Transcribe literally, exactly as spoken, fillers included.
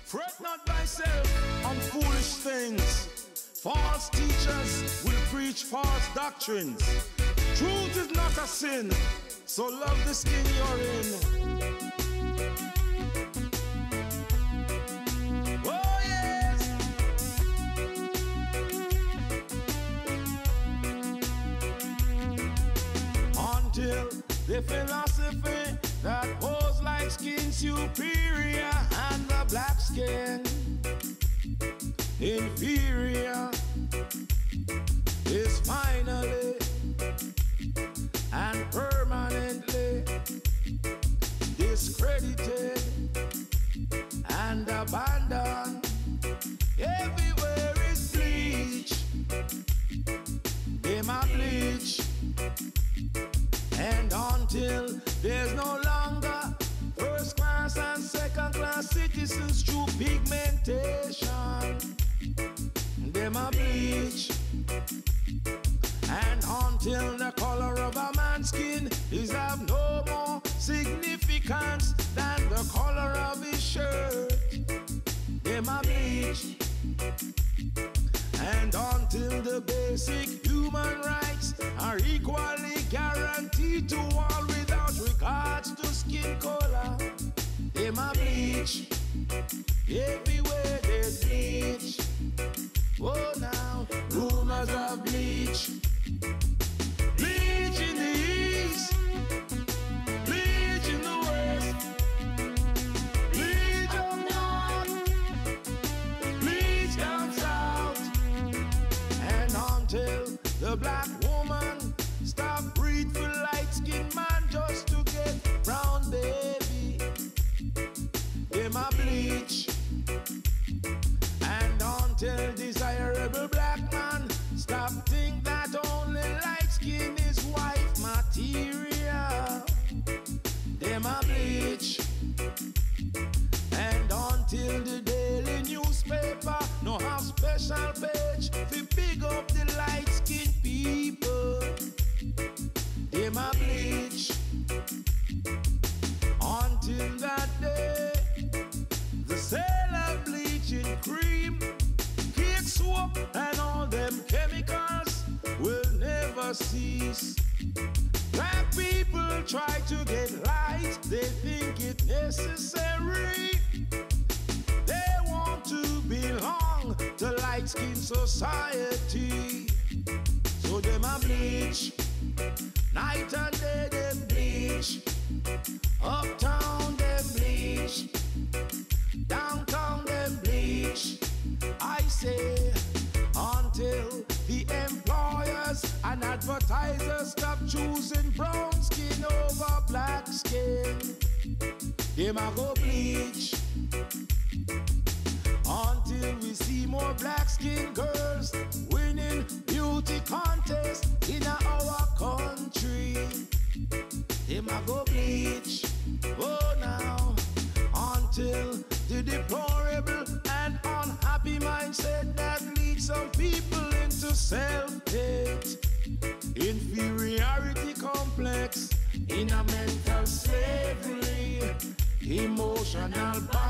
Fret not thyself on foolish things. False teachers will preach false doctrines. Truth is not a sin, so love the skin you're in. Oh yes. Until the philosophy that holds like skin superior and the black skin inferior is finally and permanently discredited and abandoned. Everywhere is bleach, they my bleach, and until there's no longer first class and second class citizens through pigmentation, they my bleach. And until the color of a man's skin is of no more significance than the color of his shirt, they my bleach. And until the basic human rights are equally guaranteed to all without regards to skin color, they my bleach. Everywhere there's bleach. Oh now, rumors of bleach. Bleach in the east, bleach in the west, bleach up north, bleach down south. And until the black woman stop breed for light-skinned man just to get brown baby, they my bleach. And until desirable black man stop think that only light skin is wife material, they my bleach. And until the daily newspaper no have special page to pick up the light skin people, they my bleach. Until that day, the sale of bleaching cream, cake soap and all them chemicals will never cease. Black people try to get light, they think it necessary. They want to belong to light skin society, so them a bleach. Night and day them bleach. Uptown them bleach, downtown them bleach. I say until the employers and advertisers stop choosing brown skin over black skin, they ma go bleach. Until we see more black skin girls winning beauty contests in our country, they ma go bleach. Oh now, until the deplorable and unhappy mindset that leads some people into self-hate, inferiority complex, in a mental slavery, emotional bondage.